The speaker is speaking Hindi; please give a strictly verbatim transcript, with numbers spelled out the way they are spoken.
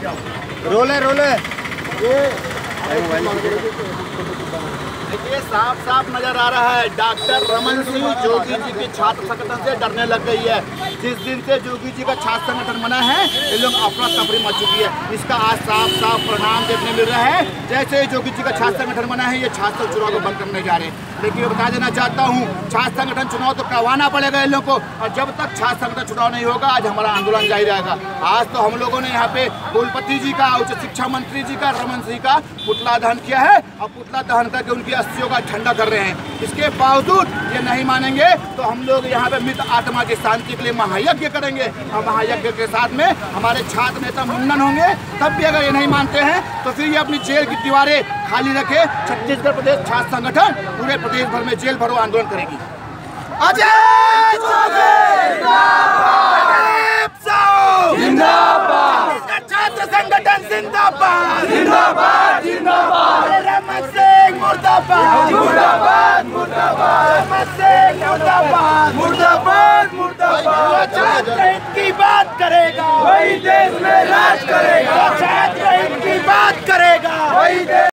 रोले रोले देखिए साफ साफ नजर आ रहा है डॉक्टर रमन सिंह जोगी जी की छात्र संगठन से डरने लग गई है। जिस दिन से जोगी जी का छात्र संगठन बना है ये लोग अफरा तफरी मच चुकी है। इसका आज साफ साफ परिणाम देखने मिल रहा है। जैसे ही जोगी जी का छात्र संगठन बना है ये छात्र चुनाव को बंद करने जा रहे हैं। लेकिन बता देना चाहता हूँ छात्र संगठन चुनाव तो करवाना पड़ेगा इन लोगों को, और जब तक छात्र संगठन चुनाव नहीं होगा आज हमारा आंदोलन जारी रहेगा। आज तो हम लोगों ने यहाँ पे कुलपति जी का, उच्च शिक्षा मंत्री जी का, रमन सिंह का पुतला दहन किया है और पुतला दहन करके उनकी अस्थियों का ठंडा कर रहे हैं। इसके बावजूद ये नहीं मानेंगे तो हम लोग यहाँ पे मृत आत्मा की शांति के लिए महायज्ञ करेंगे और महायज्ञ के साथ में हमारे छात्र नेता मुंडन होंगे। तब भी अगर ये नहीं मानते हैं तो फिर ये अपनी जेल की दीवारें खाली रखे छत्तीसगढ़ प्रदेश छात्र संगठन पूरे प्रदेश भर में जेल भरो आंदोलन करेगी। अजय छात्र संगठन जिंदाबाद जिंदाबाद जिंदाबाद। रमन सिंह मुर्दाबाद मुर्दाबाद मुर्दाबाद। रमन सिंह मुर्दाबाद मुर्दाबाद मुर्दाबाद। छात्र हित की बात करेगा वही देश में